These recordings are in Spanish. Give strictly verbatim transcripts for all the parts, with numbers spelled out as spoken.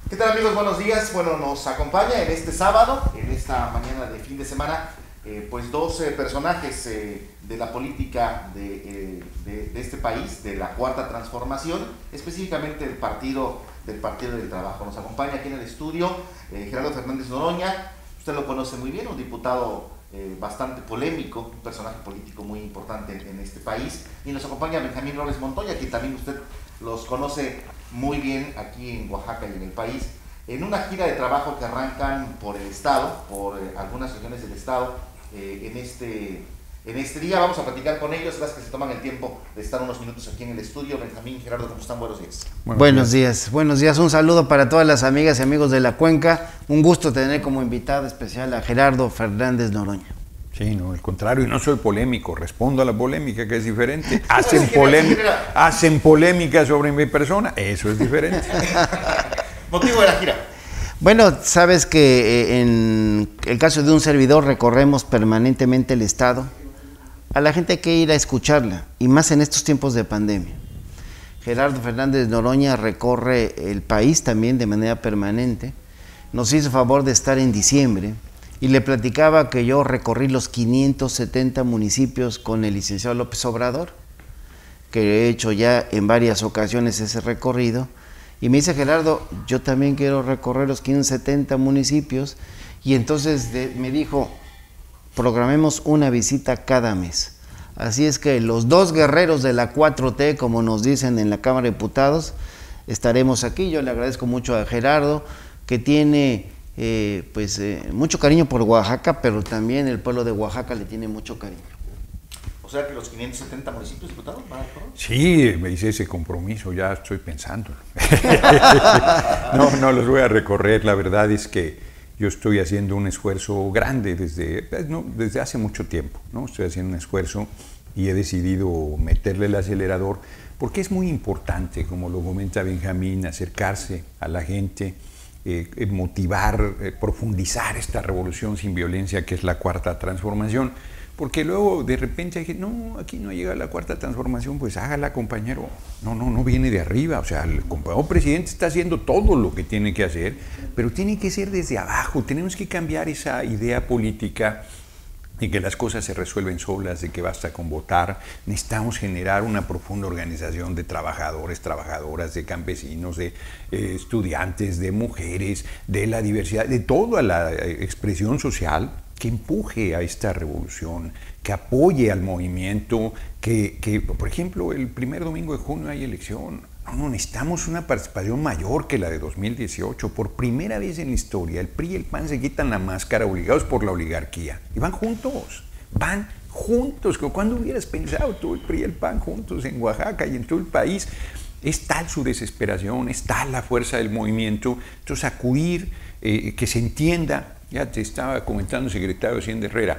¿Qué tal, amigos? Buenos días. Bueno, nos acompaña en este sábado, en esta mañana de fin de semana, eh, pues dos eh, personajes eh, de la política de, eh, de, de este país, de la Cuarta Transformación, específicamente del Partido del Partido del Trabajo. Nos acompaña aquí en el estudio eh, Gerardo Fernández Noroña. Usted lo conoce muy bien, un diputado eh, bastante polémico, un personaje político muy importante en, en este país. Y nos acompaña Benjamín Robles Montoya, que también usted los conoce muy bien aquí en Oaxaca y en el país, en una gira de trabajo que arrancan por el estado, por eh, algunas regiones del estado, eh, en, este, en este día. Vamos a platicar con ellos, las que se toman el tiempo de estar unos minutos aquí en el estudio. Benjamín, Gerardo, ¿cómo están? Buenos días. Buenos, buenos días. días, buenos días. Un saludo para todas las amigas y amigos de la Cuenca. Un gusto tener como invitado especial a Gerardo Fernández Noroña. Sí, no, al contrario, y no soy polémico, respondo a la polémica, que es diferente. Hacen, polémica, hacen polémica sobre mi persona, eso es diferente. ¿Motivo de la gira? Bueno, sabes que en el caso de un servidor recorremos permanentemente el estado. A la gente hay que ir a escucharla, y más en estos tiempos de pandemia. Gerardo Fernández Noroña recorre el país también de manera permanente. Nos hizo favor de estar en diciembre. Y le platicaba que yo recorrí los quinientos setenta municipios con el licenciado López Obrador, que he hecho ya en varias ocasiones ese recorrido, y me dice: Gerardo, yo también quiero recorrer los quinientos setenta municipios, y entonces de, me dijo, programemos una visita cada mes. Así es que los dos guerreros de la cuatro T, como nos dicen en la Cámara de Diputados, estaremos aquí. Yo le agradezco mucho a Gerardo, que tiene Eh, pues eh, mucho cariño por Oaxaca, pero también el pueblo de Oaxaca le tiene mucho cariño. O sea que los quinientos setenta municipios, diputado, ¿van a recorrer? Sí, me hice ese compromiso, ya estoy pensando. no, no los voy a recorrer, la verdad es que yo estoy haciendo un esfuerzo grande desde, no, desde hace mucho tiempo, ¿no? Estoy haciendo un esfuerzo y he decidido meterle el acelerador, porque es muy importante, como lo comenta Benjamín, acercarse a la gente, Eh, motivar, eh, profundizar esta revolución sin violencia que es la Cuarta Transformación, porque luego de repente hay que, no, aquí no llega la Cuarta Transformación, pues hágala, compañero. No, no, no viene de arriba, o sea, el compañero presidente está haciendo todo lo que tiene que hacer, pero tiene que ser desde abajo. Tenemos que cambiar esa idea política de que las cosas se resuelven solas, de que basta con votar. Necesitamos generar una profunda organización de trabajadores, trabajadoras, de campesinos, de eh, estudiantes, de mujeres, de la diversidad, de toda la expresión social que empuje a esta revolución, que apoye al movimiento, que, que por ejemplo, el primer domingo de junio hay elección. No, no, necesitamos una participación mayor que la de dos mil dieciocho. Por primera vez en la historia, el P R I y el P A N se quitan la máscara obligados por la oligarquía. Y van juntos, van juntos. ¿Cuándo hubieras pensado tú el P R I y el P A N juntos en Oaxaca y en todo el país? Es tal su desesperación, es tal la fuerza del movimiento. Entonces, acudir, eh, que se entienda. Ya te estaba comentando, secretario de Hacienda Herrera,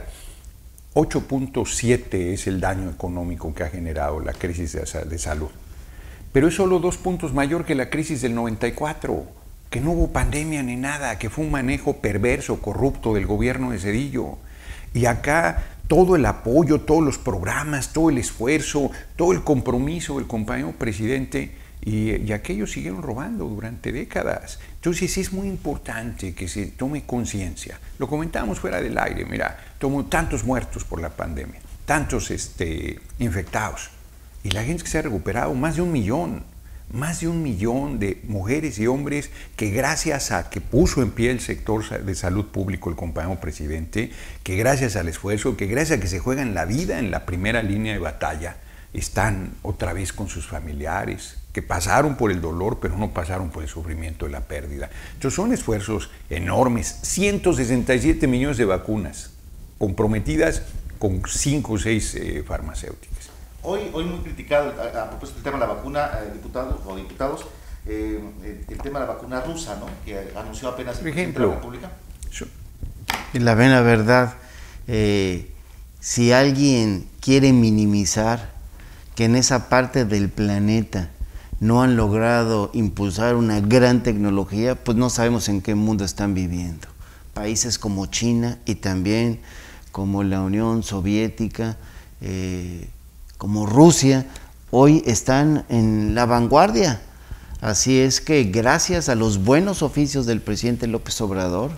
ocho punto siete es el daño económico que ha generado la crisis de, de salud. Pero es solo dos puntos mayor que la crisis del noventa y cuatro, que no hubo pandemia ni nada, que fue un manejo perverso, corrupto del gobierno de Zedillo. Y acá todo el apoyo, todos los programas, todo el esfuerzo, todo el compromiso del compañero presidente, y, y aquellos siguieron robando durante décadas. Entonces es muy importante que se tome conciencia. Lo comentábamos fuera del aire, mira, tomó tantos muertos por la pandemia, tantos este, infectados. Y la gente que se ha recuperado, más de un millón, más de un millón de mujeres y hombres que gracias a que puso en pie el sector de salud público el compañero presidente, que gracias al esfuerzo, que gracias a que se juegan la vida en la primera línea de batalla, están otra vez con sus familiares, que pasaron por el dolor, pero no pasaron por el sufrimiento de la pérdida. Entonces son esfuerzos enormes, ciento sesenta y siete millones de vacunas comprometidas con cinco o seis eh, farmacéuticas. Hoy, hoy muy criticado a, a propósito del tema de la vacuna, eh, diputados o diputados, eh, el tema de la vacuna rusa, ¿no? Que anunció apenas el presidente de la República. Y la buena verdad, eh, si alguien quiere minimizar que en esa parte del planeta no han logrado impulsar una gran tecnología, pues no sabemos en qué mundo están viviendo. Países como China y también como la Unión Soviética, eh, como Rusia, hoy están en la vanguardia. Así es que gracias a los buenos oficios del presidente López Obrador,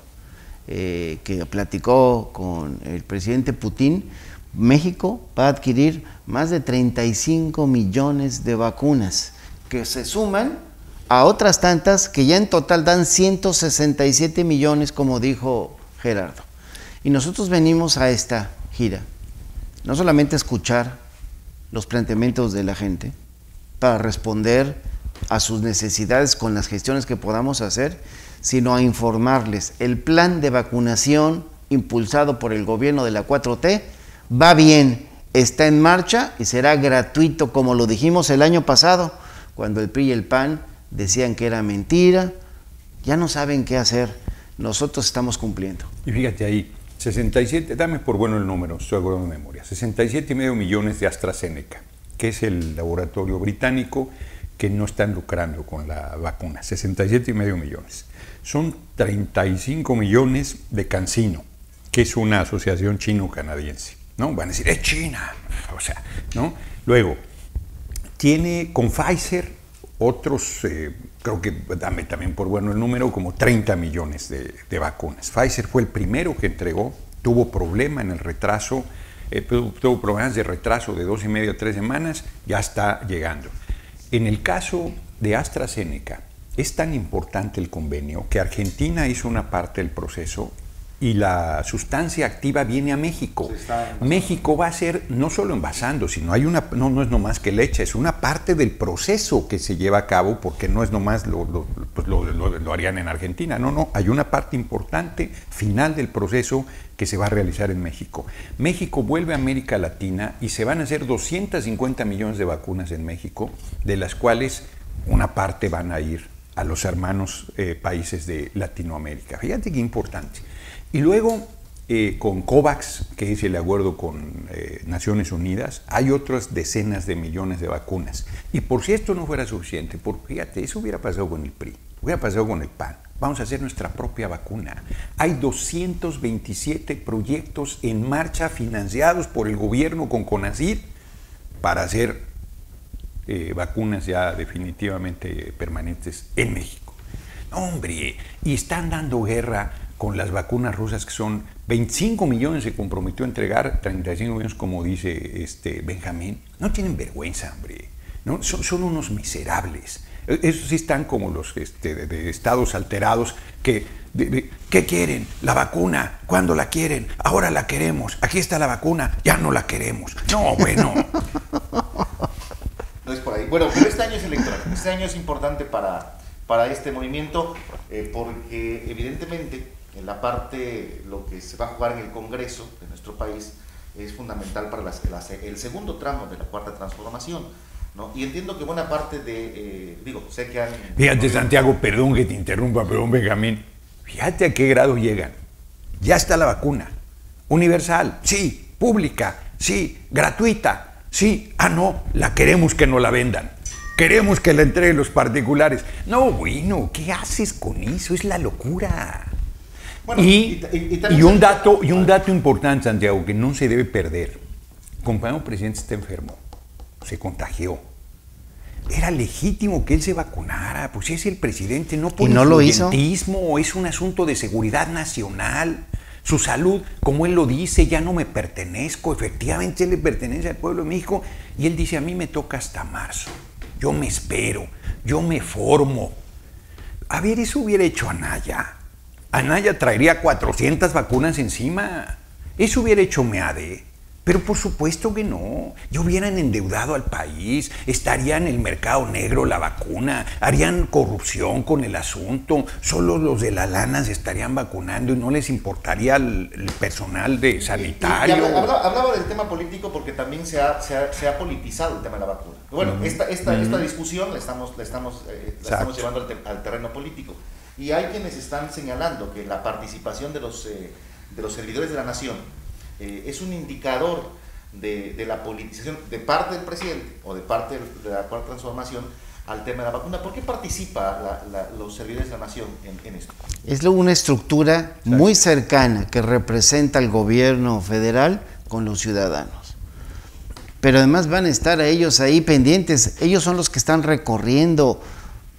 eh, que platicó con el presidente Putin, México va a adquirir más de treinta y cinco millones de vacunas, que se suman a otras tantas que ya en total dan ciento sesenta y siete millones, como dijo Gerardo. Y nosotros venimos a esta gira, no solamente a escuchar los planteamientos de la gente, para responder a sus necesidades con las gestiones que podamos hacer, sino a informarles. El plan de vacunación impulsado por el gobierno de la cuatro T va bien, está en marcha y será gratuito, como lo dijimos el año pasado, cuando el P R I y el P A N decían que era mentira. Ya no saben qué hacer, nosotros estamos cumpliendo. Y fíjate ahí, sesenta y siete, dame por bueno el número, estoy acuerdo de memoria, sesenta y siete y medio millones de AstraZeneca, que es el laboratorio británico que no están lucrando con la vacuna, sesenta y siete y medio millones. Son treinta y cinco millones de CanSino, que es una asociación chino-canadiense, ¿no? Van a decir, es China, o sea, ¿no? Luego, tiene con Pfizer otros, eh, creo que dame también por bueno el número, como treinta millones de, de vacunas. Pfizer fue el primero que entregó, tuvo problema en el retraso, eh, tuvo problemas de retraso de dos y media a tres semanas, ya está llegando. En el caso de AstraZeneca, es tan importante el convenio que Argentina hizo una parte del proceso y la sustancia activa viene a México. México va a ser no solo envasando, sino hay una, no, no es nomás que leche, es una parte del proceso que se lleva a cabo, porque no es nomás lo, lo, pues lo, lo, lo harían en Argentina, no, no, hay una parte importante final del proceso que se va a realizar en México. México vuelve a América Latina y se van a hacer doscientos cincuenta millones de vacunas en México, de las cuales una parte van a ir a los hermanos eh, países de Latinoamérica. Fíjate qué importante. Y luego, eh, con COVAX, que es el acuerdo con eh, Naciones Unidas, hay otras decenas de millones de vacunas. Y por si esto no fuera suficiente, porque fíjate, eso hubiera pasado con el P R I, hubiera pasado con el P A N. Vamos a hacer nuestra propia vacuna. Hay doscientos veintisiete proyectos en marcha financiados por el gobierno con CONACYT para hacer eh, vacunas ya definitivamente permanentes en México. ¡Hombre! Y están dando guerra con las vacunas rusas, que son veinticinco millones, se comprometió a entregar, treinta y cinco millones, como dice este Benjamín. No tienen vergüenza, hombre. ¿No? Son, son unos miserables. Esos sí están como los este, de, de estados alterados que, de, de, ¿qué quieren? La vacuna, ¿cuándo la quieren? Ahora la queremos, aquí está la vacuna, ya no la queremos. No, bueno. No es por ahí. Bueno, pero este año es electoral, este año es importante para, para este movimiento, eh, porque evidentemente en la parte, lo que se va a jugar en el Congreso de nuestro país es fundamental para las, las, el segundo tramo de la Cuarta Transformación, ¿no? Y entiendo que buena parte de, eh, digo, sé que han... Fíjate, Santiago, perdón que te interrumpa, perdón, Benjamín, fíjate a qué grado llegan. Ya está la vacuna, universal, sí, pública, sí, gratuita, sí, ah, no, la queremos que no la vendan. Queremos que la entreguen los particulares. No, bueno, ¿qué haces con eso? Es la locura. Bueno, y, y, y, y, un dato, y un dato importante, Santiago, que no se debe perder. El compañero presidente está enfermo, se contagió. Era legítimo que él se vacunara, pues es el presidente, no por no influyentismo, es un asunto de seguridad nacional. Su salud, como él lo dice, ya no me pertenezco, efectivamente él le pertenece al pueblo de México, y él dice, a mí me toca hasta marzo, yo me espero, yo me formo. A ver, eso hubiera hecho Anaya. Anaya traería cuatrocientas vacunas encima. Eso hubiera hecho Meade. Pero por supuesto que no. Ya hubieran endeudado al país, estaría en el mercado negro la vacuna, harían corrupción con el asunto, solo los de la lana se estarían vacunando y no les importaría el, el personal de sanitario. Y, y, y hablaba, hablaba del tema político porque también se ha, se ha, se ha politizado el tema de la vacuna. Bueno, uh-huh. esta, esta, uh-huh. esta discusión la estamos, la estamos, eh, la estamos llevando al, te, al terreno político. Y hay quienes están señalando que la participación de los, eh, de los servidores de la nación eh, es un indicador de, de la politización de parte del presidente o de parte de la Cuarta Transformación al tema de la vacuna. ¿Por qué participa la, la, los servidores de la nación en, en esto? Es una estructura muy cercana que representa al gobierno federal con los ciudadanos. Pero además van a estar a ellos ahí pendientes. Ellos son los que están recorriendo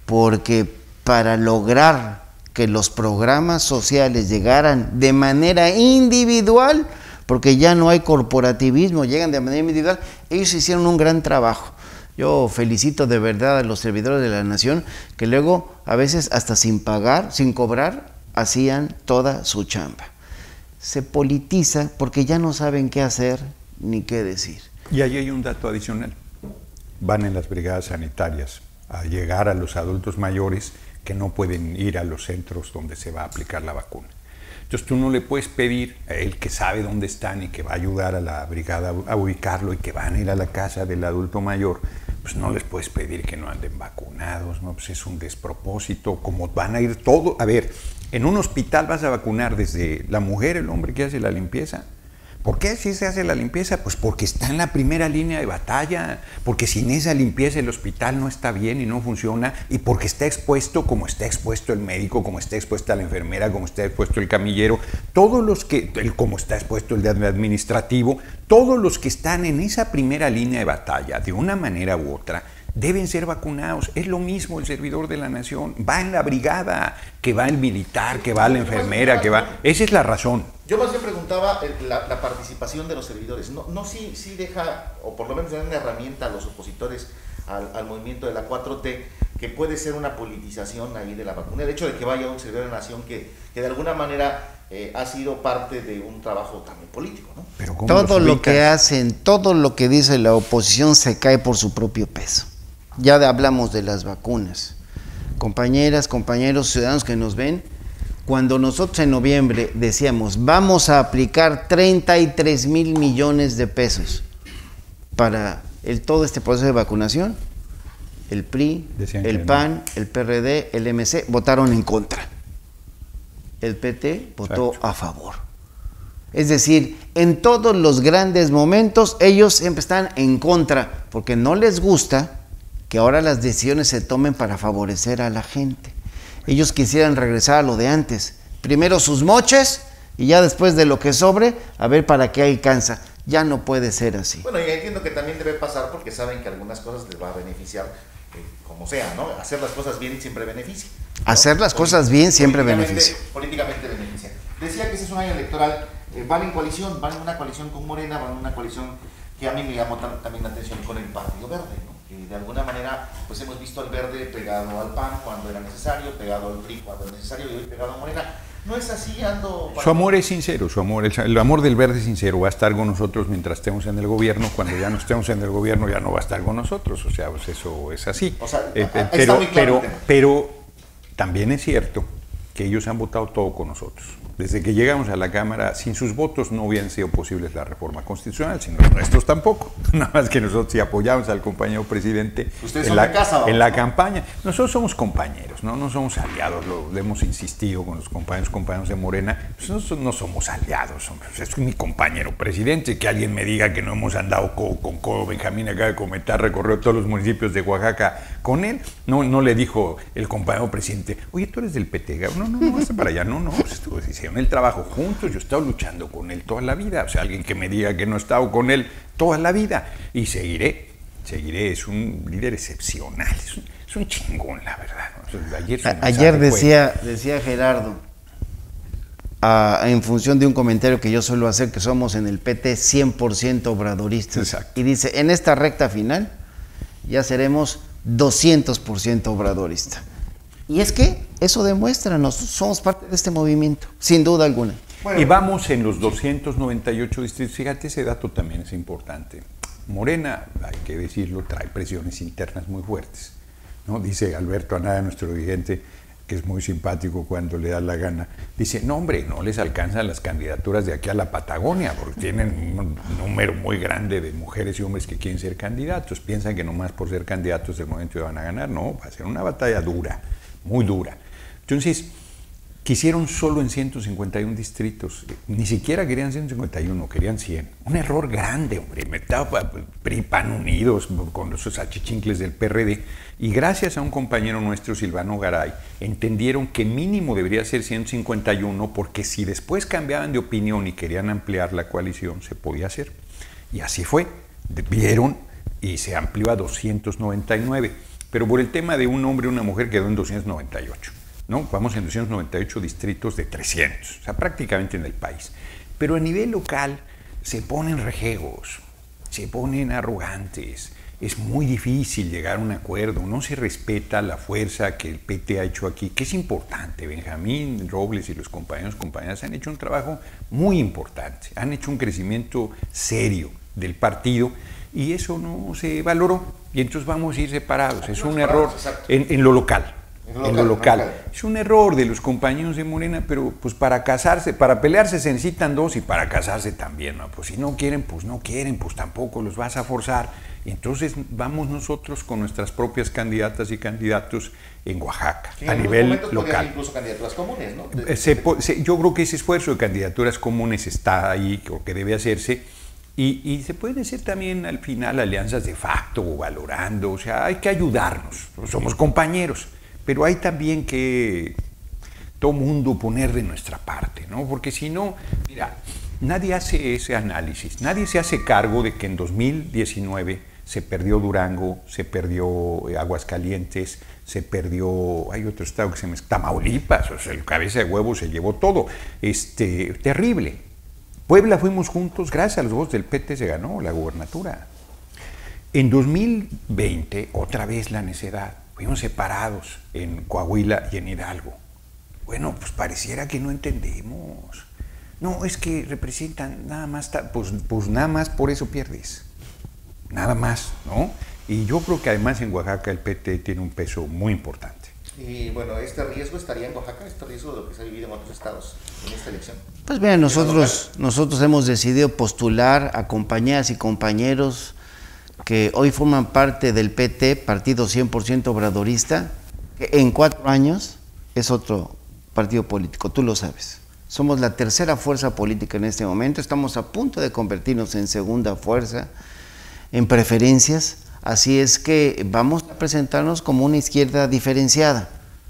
porque para lograr que los programas sociales llegaran de manera individual, porque ya no hay corporativismo, llegan de manera individual, ellos hicieron un gran trabajo. Yo felicito de verdad a los servidores de la nación que luego, a veces hasta sin pagar, sin cobrar, hacían toda su chamba. Se politiza porque ya no saben qué hacer ni qué decir. Y ahí hay un dato adicional. Van en las brigadas sanitarias a llegar a los adultos mayores que no pueden ir a los centros donde se va a aplicar la vacuna. Entonces tú no le puedes pedir a él que sabe dónde están y que va a ayudar a la brigada a ubicarlo y que van a ir a la casa del adulto mayor, pues no les puedes pedir que no anden vacunados, ¿no? Pues es un despropósito, como van a ir todo. A ver, en un hospital vas a vacunar desde la mujer, el hombre que hace la limpieza. ¿Por qué así se hace la limpieza? Pues porque está en la primera línea de batalla, porque sin esa limpieza el hospital no está bien y no funciona, y porque está expuesto como está expuesto el médico, como está expuesta la enfermera, como está expuesto el camillero, todos los que, el, como está expuesto el administrativo, todos los que están en esa primera línea de batalla, de una manera u otra, deben ser vacunados. Es lo mismo el servidor de la nación, va en la brigada, que va el militar, que va la enfermera, que va... Esa es la razón. Yo más bien preguntaba la, la participación de los servidores. No, no sí, sí deja, o por lo menos da una herramienta a los opositores al, al movimiento de la cuatro T, que puede ser una politización ahí de la vacuna. El hecho de que vaya un servidor de la nación que, que de alguna manera eh, ha sido parte de un trabajo también político, ¿no? Pero todo lo que hacen, todo lo que dice la oposición se cae por su propio peso. Ya hablamos de las vacunas. Compañeras, compañeros, ciudadanos que nos ven, cuando nosotros en noviembre decíamos vamos a aplicar treinta y tres mil millones de pesos para el, todo este proceso de vacunación, el P R I, Decían el P A N, no. el P R D, el M C votaron en contra. El P T votó Exacto. a favor. Es decir, en todos los grandes momentos ellos siempre están en contra porque no les gusta que ahora las decisiones se tomen para favorecer a la gente. Ellos quisieran regresar a lo de antes. Primero sus moches y ya después de lo que sobre, a ver para qué alcanza. Ya no puede ser así. Bueno, y entiendo que también debe pasar porque saben que algunas cosas les va a beneficiar, eh, como sea, ¿no? Hacer las cosas bien siempre beneficia, ¿no? Hacer las cosas bien siempre beneficia. Políticamente beneficia. Decía que ese es un año electoral. Eh, van en coalición, van en una coalición con Morena, van en una coalición que a mí me llamó también la atención con el Partido Verde, ¿no? Que de alguna manera pues hemos visto al Verde pegado al P A N cuando era necesario, pegado al P R I cuando era necesario y hoy pegado a Morena. No es así, ando... Su amor es sincero, su amor, el, el amor del Verde es sincero, va a estar con nosotros mientras estemos en el gobierno, cuando ya no estemos en el gobierno ya no va a estar con nosotros, o sea, pues eso es así. O sea, eh, eh, pero, claro pero, pero también es cierto que ellos han votado todo con nosotros. Desde que llegamos a la Cámara, sin sus votos no hubieran sido posibles la reforma constitucional, sin los nuestros tampoco. Nada más que nosotros sí apoyamos al compañero presidente en la, casa, en la campaña. Nosotros somos compañeros, no, no somos aliados, lo, lo hemos insistido con los compañeros, compañeros de Morena. Nosotros no somos aliados, somos, es mi compañero presidente. Que alguien me diga que no hemos andado codo con codo. Benjamín acaba de comentar, recorrió todos los municipios de Oaxaca con él. No, no le dijo el compañero presidente, oye, tú eres del P T, no, no, no, hasta para allá, no, no, pues estuvo diciendo el trabajo juntos, yo he estado luchando con él toda la vida, o sea, alguien que me diga que no he estado con él toda la vida, y seguiré, seguiré, es un líder excepcional, es un, es un chingón, la verdad, ¿no? Ayer, Ayer decía, decía Gerardo, a, en función de un comentario que yo suelo hacer, que somos en el P T cien por ciento obradoristas, Exacto. y dice, en esta recta final ya seremos doscientos por ciento obradoristas. Y es que eso demuestra, nosotros somos parte de este movimiento, sin duda alguna. Bueno, y vamos en los doscientos noventa y ocho distritos, fíjate, ese dato también es importante. Morena, hay que decirlo, trae presiones internas muy fuertes, ¿no? Dice Alberto Anaya, nuestro dirigente, que es muy simpático cuando le da la gana, dice, no hombre, no les alcanzan las candidaturas de aquí a la Patagonia, porque tienen un número muy grande de mujeres y hombres que quieren ser candidatos, piensan que nomás por ser candidatos del momento van a ganar, no, va a ser una batalla dura, muy dura. Entonces, quisieron solo en ciento cincuenta y uno distritos, ni siquiera querían ciento cincuenta y uno, querían cien. Un error grande, hombre, metaba P R I, P A N unidos con esos achichincles del P R D, y gracias a un compañero nuestro, Silvano Garay, entendieron que mínimo debería ser ciento cincuenta y uno, porque si después cambiaban de opinión y querían ampliar la coalición, se podía hacer. Y así fue, vieron y se amplió a doscientos noventa y nueve. pero por el tema de un hombre y una mujer quedó en doscientos noventa y ocho, ¿no? Vamos en doscientos noventa y ocho distritos de trescientos, o sea, prácticamente en el país. Pero a nivel local se ponen rejegos, se ponen arrogantes, es muy difícil llegar a un acuerdo, no se respeta la fuerza que el P T ha hecho aquí, que es importante. Benjamín Robles y los compañeros y compañeras han hecho un trabajo muy importante, han hecho un crecimiento serio del partido y eso no se valoró y entonces vamos a ir separados. Es un error en, en lo local. En lo, en lo local. local. Es un error de los compañeros de Morena, pero pues para casarse, para pelearse se necesitan dos y para casarse también, ¿no? Pues si no quieren, pues no quieren, pues tampoco los vas a forzar. Entonces vamos nosotros con nuestras propias candidatas y candidatos en Oaxaca, sí, a en nivel local. Incluso candidaturas comunes, ¿no? De, se, se, yo creo que ese esfuerzo de candidaturas comunes está ahí, o que debe hacerse, y, y se pueden hacer también al final alianzas de facto o valorando, o sea, hay que ayudarnos, somos compañeros. Pero hay también que todo mundo poner de nuestra parte, ¿no? Porque si no, mira, nadie hace ese análisis, nadie se hace cargo de que en dos mil diecinueve se perdió Durango, se perdió Aguascalientes, se perdió, hay otro estado que se me... Tamaulipas, o sea, el cabeza de huevo se llevó todo, este, terrible. Puebla fuimos juntos, gracias a los votos del P T se ganó la gubernatura. En dos mil veinte, otra vez la necedad. Fuimos separados en Coahuila y en Hidalgo. Bueno, pues pareciera que no entendemos. No, es que representan nada más, pues, pues nada más por eso pierdes. Nada más, ¿no? Y yo creo que además en Oaxaca el P T tiene un peso muy importante. Y bueno, ¿este riesgo estaría en Oaxaca? ¿Este riesgo de lo que se ha vivido en otros estados en esta elección? Pues mira, nosotros, nosotros hemos decidido postular a compañeras y compañeros que hoy forman parte del P T, partido cien por ciento obradorista, que en cuatro años es otro partido político, tú lo sabes. Somos la tercera fuerza política en este momento, estamos a punto de convertirnos en segunda fuerza, en preferencias, así es que vamos a presentarnos como una izquierda diferenciada,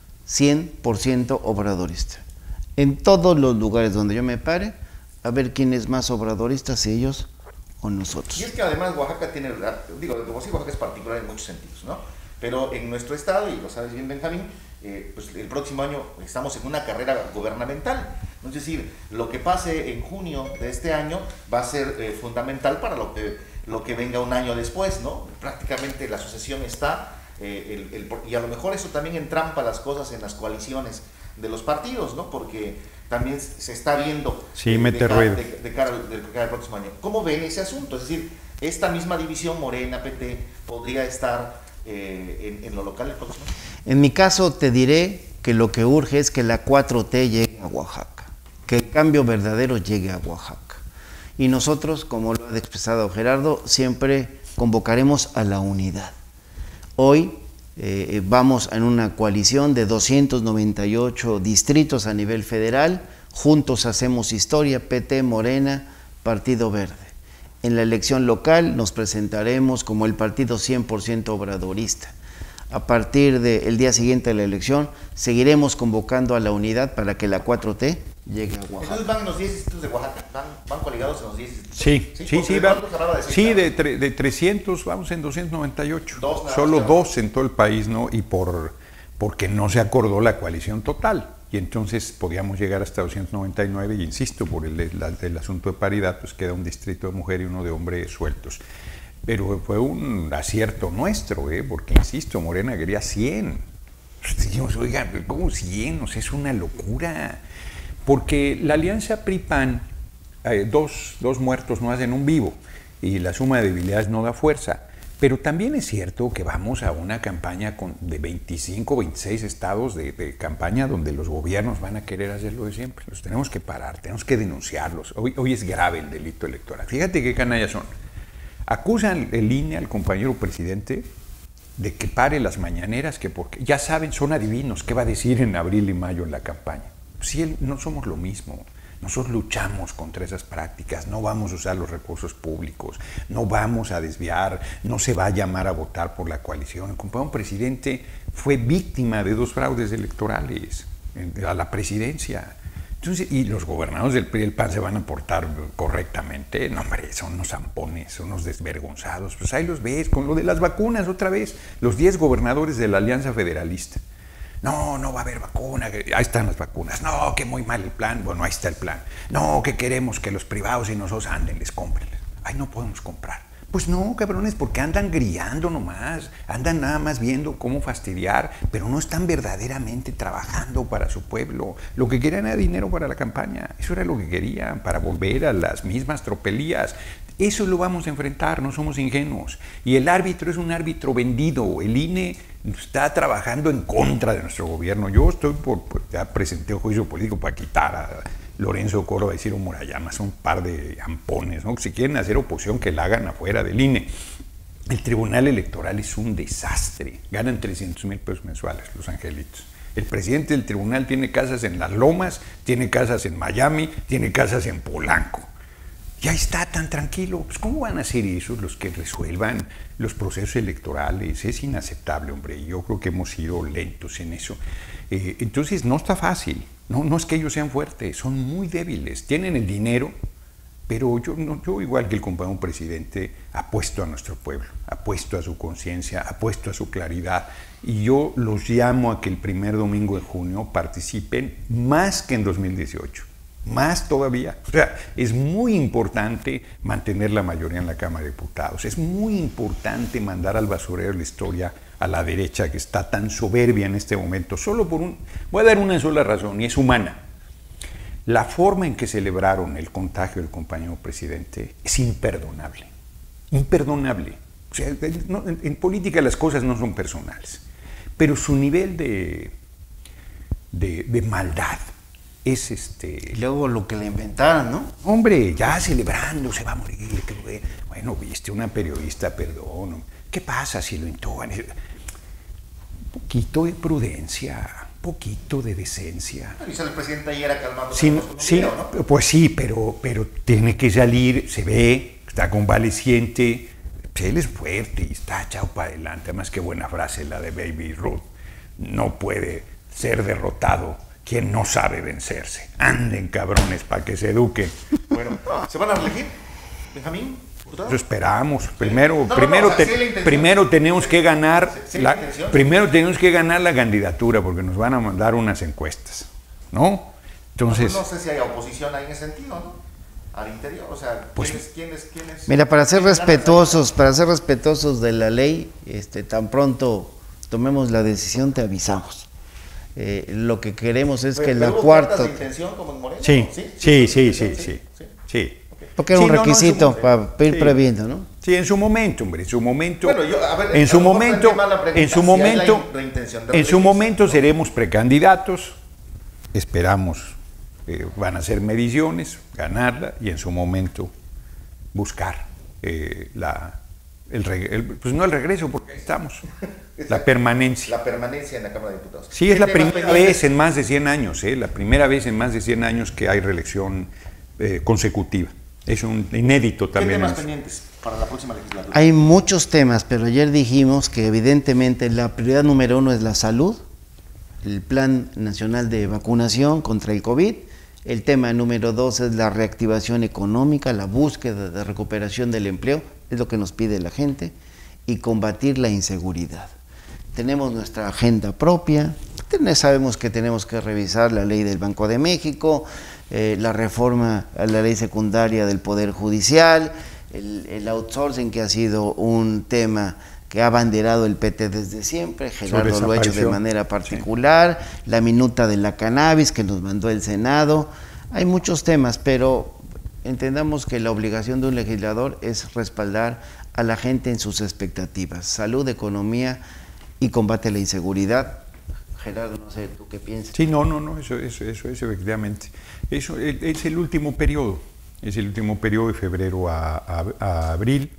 cien por ciento obradorista. En todos los lugares donde yo me pare, a ver quién es más obradorista, si ellos o nosotros. Y es que además Oaxaca tiene, digo, como si Oaxaca es particular en muchos sentidos, ¿no? Pero en nuestro estado, y lo sabes bien Benjamín, eh, pues el próximo año estamos en una carrera gubernamental. Es decir, lo que pase en junio de este año va a ser eh, fundamental para lo que, lo que venga un año después, ¿no? Prácticamente la sucesión está, eh, el, el, y a lo mejor eso también entrampa las cosas en las coaliciones de los partidos, ¿no? Porque también se está viendo sí, de, de, cara, de, de, cara, de cara al próximo año. ¿Cómo ven ese asunto? Es decir, esta misma división Morena, P T, podría estar eh, en, en lo local el próximo año. En mi caso te diré que lo que urge es que la cuatro T llegue a Oaxaca, que el cambio verdadero llegue a Oaxaca. Y nosotros, como lo ha expresado Gerardo, siempre convocaremos a la unidad. Hoy Eh, vamos en una coalición de doscientos noventa y ocho distritos a nivel federal, juntos hacemos historia, P T, Morena, Partido Verde. En la elección local nos presentaremos como el partido cien por ciento obradorista. A partir del día siguiente de la elección, seguiremos convocando a la unidad para que la cuatro T llegue a Oaxaca. Entonces van en los diez distritos de Oaxaca, van, van coligados en los diez distritos. Sí, sí, sí, sí, van, sí de, tre, de trescientos vamos en doscientos noventa y ocho. Dos, Solo nada, dos en todo el país, ¿no? Y por porque no se acordó la coalición total. Y entonces podíamos llegar hasta doscientos noventa y nueve, y insisto, por el, el, el asunto de paridad, pues queda un distrito de mujer y uno de hombre sueltos. Pero fue un acierto nuestro, ¿eh? Porque, insisto, Morena quería cien. Dijimos, oigan, ¿cómo cien? O sea, es una locura. Porque la alianza P R I-P A N, eh, dos, dos muertos no hacen un vivo, y la suma de debilidades no da fuerza. Pero también es cierto que vamos a una campaña con, de veinticinco, veintiséis estados de, de campaña donde los gobiernos van a querer hacer lo de siempre. Los tenemos que parar, tenemos que denunciarlos. Hoy, hoy es grave el delito electoral. Fíjate qué canallas son. Acusan el I N E al compañero presidente de que pare las mañaneras, que porque ya saben, son adivinos, qué va a decir en abril y mayo en la campaña. Si él, no somos lo mismo. Nosotros luchamos contra esas prácticas, no vamos a usar los recursos públicos, no vamos a desviar, no se va a llamar a votar por la coalición. El compañero presidente fue víctima de dos fraudes electorales a la presidencia. Entonces, y los gobernadores del P R I y el P A N se van a portar correctamente. No, hombre, son unos zampones, son unos desvergonzados. Pues ahí los ves, con lo de las vacunas otra vez. Los diez gobernadores de la Alianza Federalista. No, no va a haber vacuna. Ahí están las vacunas. No, que muy mal el plan. Bueno, ahí está el plan. No, que queremos que los privados y nosotros anden, les compren. Ahí no podemos comprar. Pues no, cabrones, porque andan grillando nomás, andan nada más viendo cómo fastidiar, pero no están verdaderamente trabajando para su pueblo. Lo que querían era dinero para la campaña, eso era lo que querían, para volver a las mismas tropelías. Eso lo vamos a enfrentar, no somos ingenuos. Y el árbitro es un árbitro vendido, el I N E está trabajando en contra de nuestro gobierno. Yo estoy por, por ya presenté un juicio político para quitar a Lorenzo Córdoba y Ciro Murayama, son un par de ampones, ¿no? Si quieren hacer oposición, que la hagan afuera del I N E. El Tribunal Electoral es un desastre, ganan trescientos mil pesos mensuales los angelitos. El presidente del tribunal tiene casas en Las Lomas, tiene casas en Miami, tiene casas en Polanco. Ya está tan tranquilo. Pues ¿cómo van a ser esos los que resuelvan los procesos electorales? Es inaceptable, hombre, y yo creo que hemos sido lentos en eso. Eh, entonces no está fácil. No, no es que ellos sean fuertes, son muy débiles, tienen el dinero, pero yo, no, yo igual que el compañero presidente, apuesto a nuestro pueblo, apuesto a su conciencia, apuesto a su claridad, y yo los llamo a que el primer domingo de junio participen más que en dos mil dieciocho, más todavía. O sea, es muy importante mantener la mayoría en la Cámara de Diputados, es muy importante mandar al basurero la historia a la derecha que está tan soberbia en este momento, solo por un... Voy a dar una sola razón, y es humana. La forma en que celebraron el contagio del compañero presidente es imperdonable, imperdonable. O sea, no, en, en política las cosas no son personales, pero su nivel de, de, de maldad es este... Y luego lo que le inventaron, ¿no? Hombre, ya celebrando, se va a morir. Que, bueno, viste, una periodista, perdón, ¿qué pasa si lo intuban? Un poquito de prudencia, un poquito de decencia. Dice el presidente ayer calmando. Sí, sí, video, ¿no? Pues sí, pero, pero tiene que salir, se ve, está convaleciente, él es fuerte y está echado para adelante. Además, qué buena frase la de Baby Ruth. No puede ser derrotado quien no sabe vencerse. Anden, cabrones, para que se eduquen. Bueno, ¿se van a reelegir, Benjamín? Eso esperamos. Primero, no, no, primero, no, o sea, te, sí primero tenemos que ganar sí, sí, la, primero tenemos que ganar la candidatura, porque nos van a mandar unas encuestas, ¿no? Entonces, no, pues no sé si hay oposición ahí en ese sentido, ¿no? Al interior, o sea, pues, ¿quiénes, quiénes, quiénes, mira, para ser respetuosos, para ser respetuosos de la ley, este, tan pronto tomemos la decisión, te avisamos. Eh, lo que queremos es pero, que la cuarta. De intención como en Moreno, sí, sí, sí, sí, sí, sí, sí, sí. Porque era sí, un requisito no, no, para ir sí. previendo, ¿no? Sí, en su momento, hombre, en su momento, bueno, yo, a ver, en su momento, en su si momento, la, la en su momento seremos precandidatos, esperamos, eh, van a ser mediciones, ganarla y en su momento buscar eh, la, el, el, pues no el regreso, porque ahí estamos, la permanencia. La permanencia en la Cámara de Diputados. Sí, es la primera vez en más de cien años, eh, la primera vez en más de cien años que hay reelección eh, consecutiva. Es un inédito también. ¿Qué temas pendientes para la próxima legislatura? Hay muchos temas, pero ayer dijimos que evidentemente la prioridad número uno es la salud, el Plan Nacional de Vacunación contra el COVID. El tema número dos es la reactivación económica, la búsqueda de recuperación del empleo, es lo que nos pide la gente, y combatir la inseguridad. Tenemos nuestra agenda propia, sabemos que tenemos que revisar la ley del Banco de México, eh, la reforma a la ley secundaria del Poder Judicial, el, el outsourcing, que ha sido un tema que ha abanderado el P T desde siempre, Gerardo lo ha hecho de manera particular, sí. La minuta de la cannabis que nos mandó el Senado. Hay muchos temas, pero entendamos que la obligación de un legislador es respaldar a la gente en sus expectativas, salud, economía y combate a la inseguridad. Gerardo, no sé, ¿tú qué piensas? Sí, no, no, no, eso, eso, eso es efectivamente. Eso es, es el último periodo, es el último periodo de febrero a, a, a abril.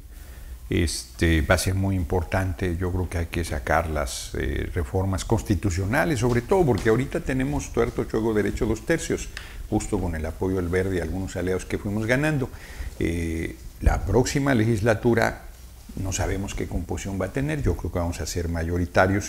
Este, va a ser muy importante, yo creo que hay que sacar las eh, reformas constitucionales, sobre todo porque ahorita tenemos tuerto juego derecho dos tercios, justo con el apoyo del Verde y algunos aliados que fuimos ganando. Eh, la próxima legislatura no sabemos qué composición va a tener, yo creo que vamos a ser mayoritarios,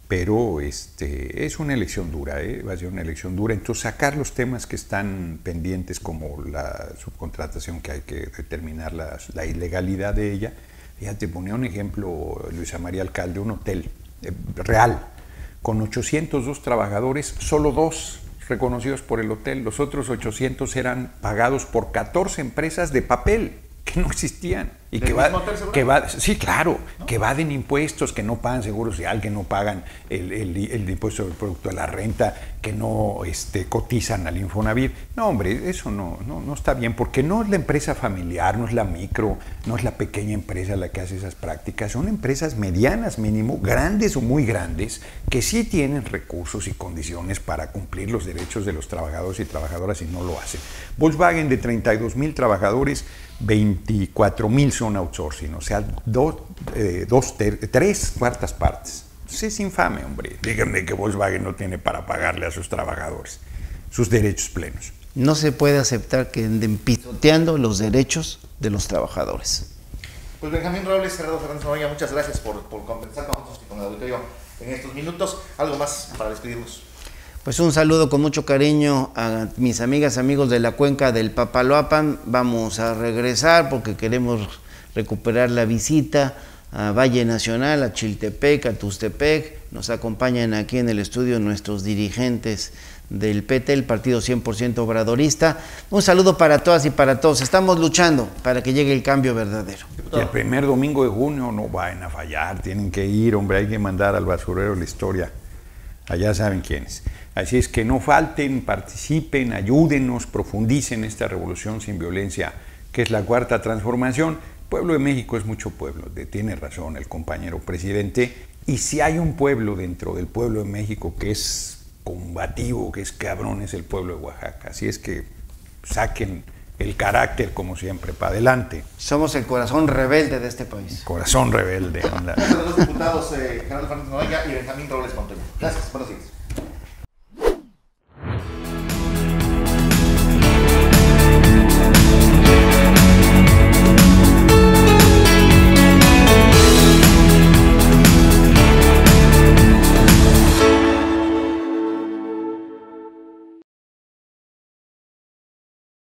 pero este, es una elección dura, ¿eh? Va a ser una elección dura. Entonces, sacar los temas que están pendientes, como la subcontratación, que hay que determinar la, la ilegalidad de ella. Fíjate, ponía un ejemplo Luisa María Alcalde, un hotel eh, real, con ochocientos dos trabajadores, solo dos reconocidos por el hotel, los otros ochocientos eran pagados por catorce empresas de papel que no existían y que va, que va, sí, claro, ¿no? Que evaden impuestos, que no pagan seguro social, que no pagan el, el, el impuesto del producto de la renta, que no este, cotizan al Infonavit. No, hombre, eso no, no, no está bien, porque no es la empresa familiar, no es la micro, no es la pequeña empresa la que hace esas prácticas, son empresas medianas mínimo, grandes o muy grandes, que sí tienen recursos y condiciones para cumplir los derechos de los trabajadores y trabajadoras y no lo hacen. Volkswagen, de treinta y dos mil trabajadores, veinticuatro mil son outsourcing, o sea, do, eh, dos ter, tres cuartas partes. Entonces es infame, hombre. Díganme que Volkswagen no tiene para pagarle a sus trabajadores sus derechos plenos. No se puede aceptar que anden pisoteando los derechos de los trabajadores. Pues Benjamín Robles, Gerardo Fernández Noroña, muchas gracias por, por conversar con nosotros y con el auditorio en estos minutos. ¿Algo más para despedirnos? Pues un saludo con mucho cariño a mis amigas, amigos de la cuenca del Papaloapan. Vamos a regresar porque queremos recuperar la visita a Valle Nacional, a Chiltepec, a Tustepec. Nos acompañan aquí en el estudio nuestros dirigentes del P T, el Partido cien por ciento Obradorista. Un saludo para todas y para todos. Estamos luchando para que llegue el cambio verdadero. Y el primer domingo de junio no vayan a fallar, tienen que ir, hombre, hay que mandar al basurero la historia. Allá saben quiénes. Así es que no falten, participen, ayúdenos, profundicen esta revolución sin violencia, que es la cuarta transformación. Pueblo de México es mucho pueblo, tiene razón el compañero presidente, y si hay un pueblo dentro del pueblo de México que es combativo, que es cabrón, es el pueblo de Oaxaca. Así es que saquen el carácter, como siempre, para adelante. Somos el corazón rebelde de este país. Corazón rebelde. Gracias a los diputados eh, Gerardo Fernández Noroña y Benjamín Robles Montoya. Gracias, buenos días.